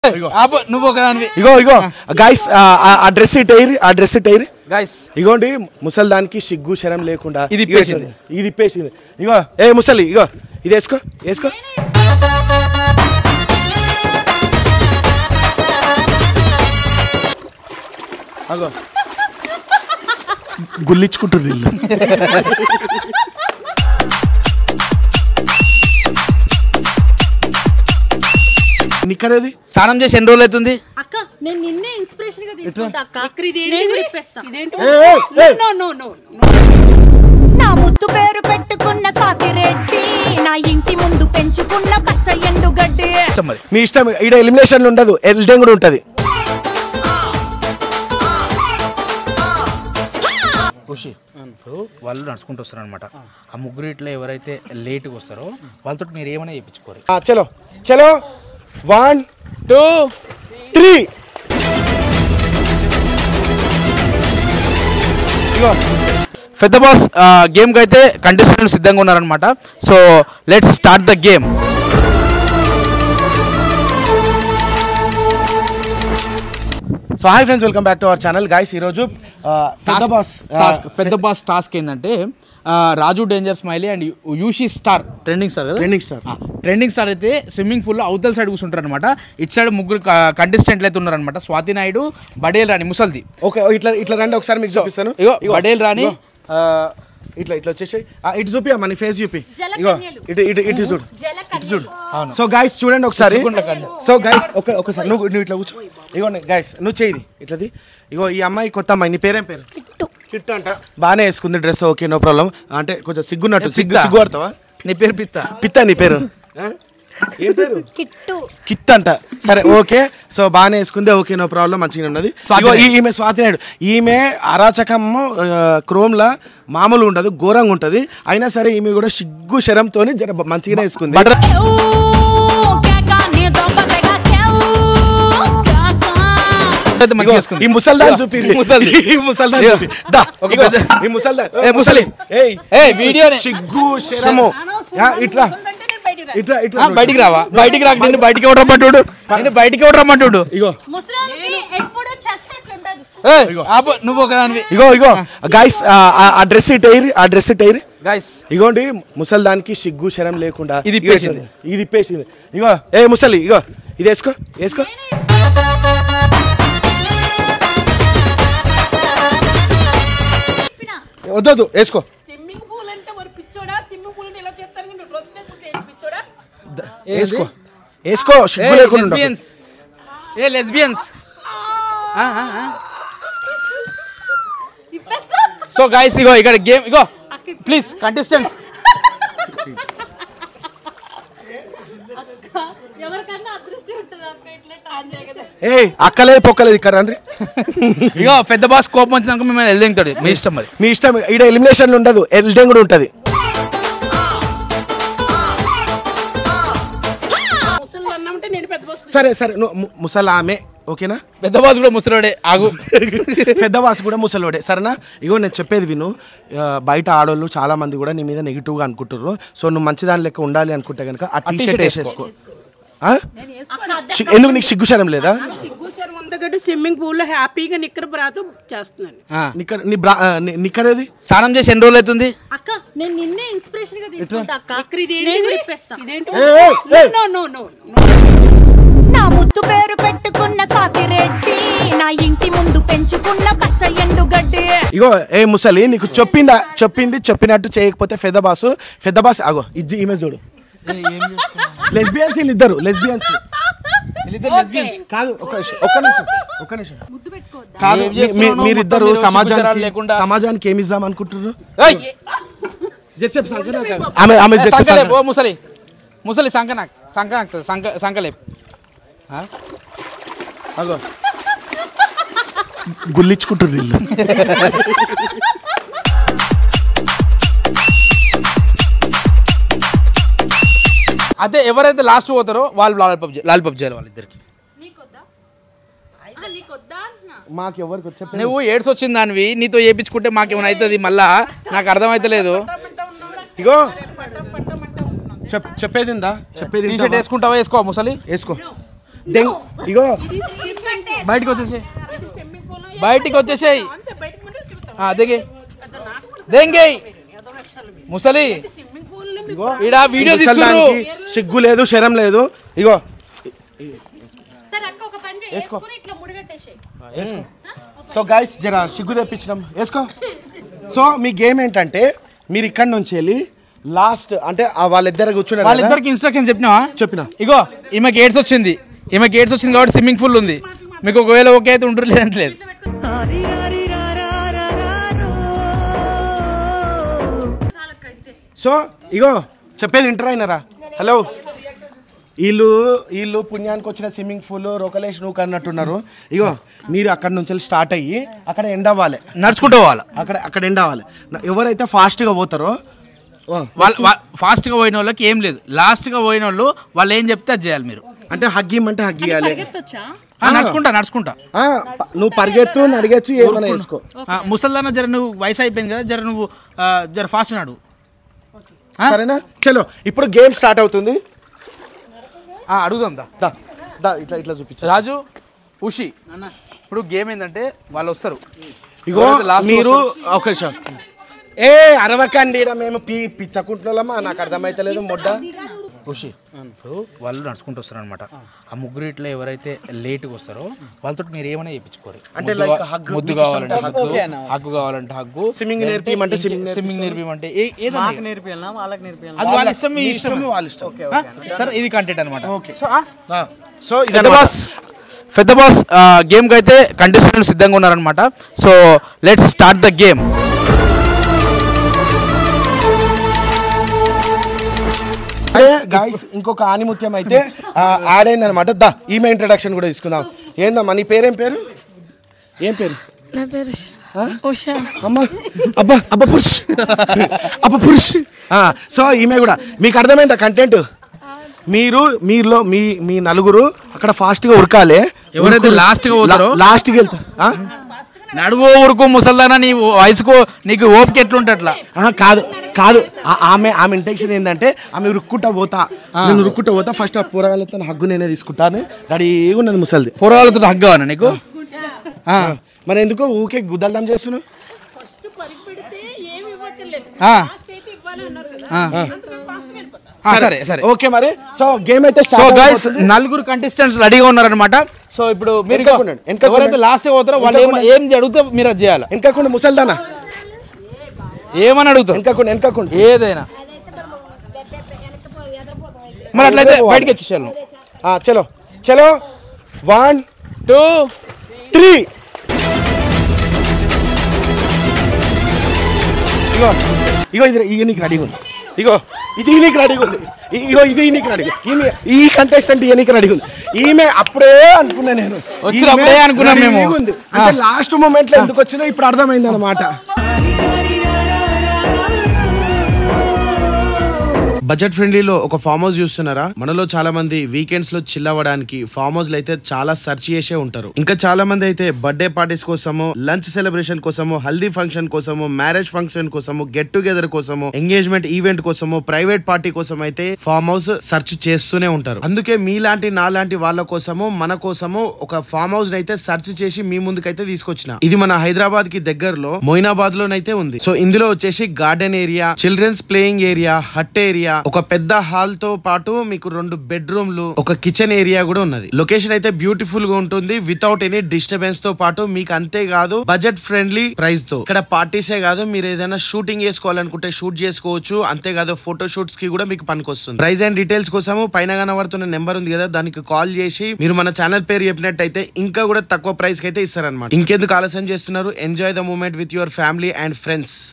నువ్వు ఒకదానివి. ఇగో గైస్ ఆ డ్రెస్ ఇటైర్ గైస్ ఇగోండి ముసలి దానికి సిగ్గు శరం లేకుండా ఇది ఇప్పేసింది. ఇగో ఏ ముసలి ఇగో ఇది వేసుకో అగో గుల్లించుకుంటారు వీళ్ళు. నిక్కరేది స్నానం చేసి ఎన్ని రోజులు అవుతుంది అక్క? నేను నిన్నే ఇన్స్పిరేషన్ గా తీసుకుంటా అక్క. నా ముద్దు పేరు పెట్టుకున్న స్వాతిరెడ్డి, నా ఇంటి ముందు పెంచుకున్న పచ్చ ఎండుగడ్డి. మీ ఇష్టం. ఇక్కడ ఎలిమినేషన్ ఉండదు, ఎల్డెంగ్ కూడా ఉంటది. ఇప్పుడు వాళ్ళు నడుచుకుంటూ వస్తారు అనమాట. ఆ ముగ్గురు ఇట్లా ఎవరైతే లేట్గా వస్తారో వాళ్ళతో మీరు ఏమైనా చేయించుకోరు. చలో 1 2 3 పెద్ద బాస్ గేమ్కి అయితే కంటెస్టెంట్లు సిద్ధంగా ఉన్నారనమాట. So let's start the game. So hi friends, welcome back to our channel. Guys ఈరోజు పెద్ద బాస్ టాస్క్ ఏంటంటే రాజు డేంజర్ స్మైలీ అండ్ యూషీ స్టార్ ట్రెండింగ్ స్టార్ అయితే స్విమ్మింగ్ పూల్లో అవతల సైడ్ కూర్చుంటారు అనమాట. ఇటు సైడ్ ముగ్గురు కంటెస్టెంట్లు అయితే ఉన్నారనమాట. స్వాతి నాయుడు, బడేల్ రాణి ముసల్ది. ఓకే ఇట్లా రండి ఒకసారి మీకు చూపిస్తాను. బడేల్ రాణి ఇట్లా వచ్చేసి ఇటు చూపి మన ఫేస్ చూపి. ఇటు చూడు. సో గైస్ చూడండి ఒకసారి. సో గైస్ ఒకసారి నువ్వు ఇట్లా కూర్చో. ఇగో గైస్ నువ్వు చేయి ఇట్లది. ఇగో ఈ అమ్మాయి కొత్త అమ్మాయి. నీ పేరేం పేరు? కిట్టు అంట. బాగానే వేసుకుంది డ్రెస్. Okay no problem. అంటే కొంచెం సిగ్గున్నట్టు సిగ్గు పడతావా? నీ పేరు పిత్త నీ పేరు ఏం పేరు? కిట్ అంట. సరే ఓకే. సో బాగానే వేసుకుంది. ఓకే నో ప్రాబ్లం, మంచిగా ఉన్నది. ఈమె స్వాతి నాయుడు. ఈమె అరాచకము క్రోమ్లా మామూలు ఉండదు, ఘోరంగా ఉంటుంది. అయినా సరే ఈమె కూడా సిగ్గు శరంతో జర మంచిగానే వేసుకుంది. ఈ ముసల్దాన్ చూపి సిగ్గు శరము ఇట్లా బయటికి రావా? బయటికి రాక నేను బయటికి రమ్మంటుడు. నువ్వు ఒకదానివి. ఇగో గైస్ ఆ డ్రెస్ ఇటైర్ గైస్ ఇగోండి ముసలి దానికి సిగ్గు శరం లేకుండా ఇది ఇప్పేసింది. ఇగో ఏ ముసలి ఇగో ఇది వేసుకో వద్దు వేసుకో. వేసుకో సిగ్గు లేకుండా. సో గైస్ ఇగో ఇక్కడ గేమ్. ఇగో ప్లీజ్ కంటెస్టెంట్స్. అక్కలేదు పొక్కలేదు ఇక్కడ రండి. ఇగో పెద్ద బాస్ కోపం వచ్చినాక మిమ్మల్ని ఎల్దెంగుతాడు. మీ ఇష్టం మరి. మీ ఇష్టం. ఇక్కడ ఎలిమినేషన్ ఉండదు, ఎల్డెంగ్ కూడా ఉంటది. సరే ముసలా ఆమె ఓకేనా? పెద్ద బాస్ కూడా ముసలోడే. ఆగు. పెద్ద బాస్ కూడా ముసలోడే. సరేనా? ఇగో నేను చెప్పేది విను. బయట ఆడోళ్ళు చాలా మంది కూడా నీ మీద నెగిటివ్గా అనుకుంటారు. సో నువ్వు మంచి దాని లెక్క ఉండాలి అనుకుంటే కనుక ఆ టీ షర్ట్ వేసేసుకో. ఎందుకు నీకు సిగ్గు శరం లేదా? స్విమ్మింగ్ పూల్ లో హ్యాపీగా నిక్కర బ్రాతో చేస్తున్నాను. నిక్కరేది? స్నానం చేసి ఎన్ని రోజులు అవుతుంది అక్క? నేను నిన్నే ఇన్స్పిరేషన్ గా తీసుకుంటా అక్క. నా ముద్దు పేరు పెట్టుకున్న స్వాతిరెడ్డి, నా ఇంటి ముందు పెంచుకున్న పచ్చ ఎండుగడ్డి. ఇగో ఏ ముసలి నీకు చెప్పినట్టు చేయకపోతే పెద్ద బాస్ అగో ఈమె చూడు. లెస్బియన్స్ ఇద్దరు లెస్బియన్స్ కాదు. ఒక్క నిమిషం కాదు. మీరిద్దరు సమాజానికి ఏమి ఇద్దాం అనుకుంటున్నారు? ముసలి సంకలేపు అగో గుల్లించుకుంటారు వీళ్ళు. అదే ఎవరైతే లాస్ట్ పోతారో వాళ్ళు లాలిపప్ చేయాలి వాళ్ళిద్దరికి. మాకు ఎవరికి నువ్వు ఏడ్స్ వచ్చింది దానివి, నీతో చేయించుకుంటే మాకేమైనా అవుతుంది మళ్ళా. నాకు అర్థమైతలేదు. ఇగో చెప్పేది టీ షర్ట్ వేసుకుంటావా? వేసుకో ముసలి వేసుకో. ఇగో బయటికి వచ్చేసేయ్, బయటికి వచ్చేసేయ్. దిగే దెంగే ముసలి ఈడ వీడియో తీసుకుంటారు. సిగ్గు లేదు, శరం లేదు. ఇగో సరే అక్క ఒక పని చేయి, వేసుకొని ఇట్లా ముడిగట్టేసేయ్. వేసుకో. సో గైస్ జర సిగ్గు తెప్పించినాం, వేసుకో. సో మీ గేమ్ ఏంటంటే మీరు ఇక్కడ నుంచి వెళ్ళి లాస్ట్ అంటే వాళ్ళిద్దరు కూర్చున్నారు, వాళ్ళిద్దరికి ఇన్స్ట్రక్షన్స్ చెప్పినావా? చెప్పిన. ఇగో ఈమె గేట్స్ వచ్చింది కాబట్టి స్విమ్మింగ్ పూల్ ఉంది. మీకు ఒకవేళ ఓకే అయితే ఉంటారు, లేదంటే లేదు. సో ఇగో చెప్పేది ఇంటర్ అయినారా? హలో, వీళ్ళు పుణ్యానికి వచ్చిన స్విమ్మింగ్ పూల్ రోకలేష్ నువ్వు అన్నట్టున్నారు. ఇగో మీరు అక్కడ నుంచి స్టార్ట్ అయ్యి అక్కడ ఎండ్ అవ్వాలి, నడుచుకుంటూ పోవాలి. అక్కడ ఎండ్ అవ్వాలి. ఎవరైతే ఫాస్ట్గా పోతారో ఫాస్ట్గా పోయిన వాళ్ళకి ఏం లేదు, లాస్ట్గా పోయిన వాళ్ళు ఏం చెప్తే అది చేయాలి. మీరు అంటే హగ్గిమంటే హగ్గియాలి. నడుచుకుంటా నువ్వు పరిగెత్తు నడిగచ్చు ఏమైనా వేసుకో. ముసల్దాన జర నువ్వు వయసు అయిపోయింది కదా, జర నువ్వు జర ఫాస్ట్ నడు. సరేనా? చలో ఇప్పుడు గేమ్ స్టార్ట్ అవుతుంది. అడుగుదాం దా ఇట్లా చూపించు రాజు ఉషి. ఇప్పుడు గేమ్ ఏంటంటే వాళ్ళు వస్తారు. ఇగో మీరు ఒక నిమిషం అరవకండి, మేము పిచ్చకుంటున్నామా, నాకు అర్థమైతలేదు మొడ్డ. ఖుషి ఇప్పుడు వాళ్ళు నడుచుకుంటూ వస్తారు అనమాట. ఆ ముగ్గురు ఇట్లా ఎవరైతే లేట్గా వస్తారో వాళ్ళతో మీరు ఏమైనా చేయించుకోరు. అంటే ముద్దు కావాలంటే హగ్గు కావాలంటే హగ్గు, స్విమ్మింగ్ నేర్పిమంటే అది వాళ్ళ ఇష్టం, మీ ఇష్టం, వాళ్ళ ఇష్టం. సరే ఇది కంటెంట్ అనమాట. సో పెద్ద బాస్ గేమ్కి అయితే కంటెస్టెంట్లు సిద్ధంగా ఉన్నారనమాట. So let's start the game. Guys ఇంకొక ఆనిముత్యం అయితే యాడ్ అయింది అనమాట. ఈమె ఇంట్రడక్షన్ కూడా తీసుకుందాం. ఏందమ్మా నీ పేరేం పేరు? ఏం పేరు? నా పేరు ఉషా. అమ్మా అబ్బా పురుష్. సో ఈమె కూడా మీకు అర్థమైందా కంటెంట్? మీరులో మీ నలుగురు అక్కడ ఫాస్ట్ గా ఉరకాలి. ఎవరైతే లాస్ట్కి వెళ్తారు నడువు ఊరుకు ముసల్దానా, నీ వయసుకు నీకు ఓపిక ఎట్లుంటే అట్లా. కాదు ఆమె ఇంటెన్షన్ ఏంటంటే ఆమె ఉరుక్కుంటా పోతా ఫస్ట్ ఆ పూరగాలతో హగ్గు నేనే తీసుకుంటాను, రెడీగా ఉన్నది ముసలిది. పూరగాలతో హగ్గు కావాలా నీకు? మరి ఎందుకో ఊకే గుద్దల్దాం చేస్తున్నావు? సరే ఓకే మరి. సో గేమ్ అయితే నలుగురు కంటెస్టెంట్స్ రెడీగా ఉన్నారనమాట. సో ఇప్పుడు మీరు ఎవరైతే లాస్ట్ పోతారో వాళ్ళు ఏం అడిగితే మీరు అది చేయాలి. వెనకకుండా ముసల్దానా ఏమని అడుగుతారు? వెనకకుండా ఏదైనా మరి అట్లయితే బయటకి వచ్చేసాను. చలో 1 2 3. ఇగో ఇది నీకు రెడీగా ఉంది. ఇది నీకు రెడీగా ఉంది. ఇది నీకు రెడీగా. ఈ కంటెస్టెంట్ నీకు రెడీగా ఉంది. ఈమె అప్పుడే అనుకున్నా నేను, అంటే లాస్ట్ మూమెంట్ లో ఎందుకు వచ్చినా ఇప్పుడు అర్థమైంది అనమాట. బడ్జెట్ ఫ్రెండ్లీలో ఒక ఫామ్ హౌస్ చూస్తున్నారా? మనలో చాలా మంది వీకెండ్స్ లో చిల్ అవ్వడానికి ఫామ్ హౌస్ లో అయితే చాలా సెర్చ్ చేసే ఉంటారు. ఇంకా చాలా మంది అయితే బర్త్డే పార్టీస్ కోసము, లంచ్ సెలబ్రేషన్ కోసము, హల్దీ ఫంక్షన్ కోసము, మ్యారేజ్ ఫంక్షన్ కోసము, గెట్ టుగెదర్ కోసము, ఎంగేజ్మెంట్ ఈవెంట్ కోసము, ప్రైవేట్ పార్టీ కోసం అయితే ఫామ్ హౌస్ సెర్చ్ చేస్తూనే ఉంటారు. అందుకే మీలాంటి నాలాంటి వాళ్ళ కోసము మన కోసము ఒక ఫామ్ హౌస్ అయితే సెర్చ్ చేసి మీ ముందుకైతే తీసుకొచ్చిన. ఇది మన హైదరాబాద్ కి దగ్గరలో మొయినాబాద్ లోనైతే ఉంది. సో ఇందులో వచ్చేసి garden area, children's playing area, hut area, ఒక పెద్ద హాల్ తో పాటు మీకు 2 బెడ్రూమ్లు, ఒక కిచెన్ ఏరియా కూడా ఉన్నది. లొకేషన్ అయితే బ్యూటిఫుల్ గా ఉంటుంది వితౌట్ ఎనీ డిస్టర్బెన్స్ తో పాటు. మీకు అంతేకాదు బడ్జెట్ ఫ్రెండ్లీ ప్రైస్ తో ఇక్కడ పార్టీసే కాదు, మీరు ఏదైనా షూటింగ్ చేసుకోవాలనుకుంటే షూట్ చేసుకోవచ్చు. అంతేకాదు ఫోటో షూట్స్ కి కూడా మీకు పనికొస్తుంది. ప్రైస్ అండ్ డీటెయిల్స్ కోసం పైన కనబడుతున్న నెంబర్ ఉంది కదా, దానికి కాల్ చేసి మీరు మన ఛానల్ పేరు చెప్పినట్టయితే ఇంకా కూడా తక్కువ ప్రైస్ కి అయితే ఇస్తారనమాట. ఇంకెందుకు ఆలస్యం చేస్తున్నారు? Enjoy the moment with your family and friends.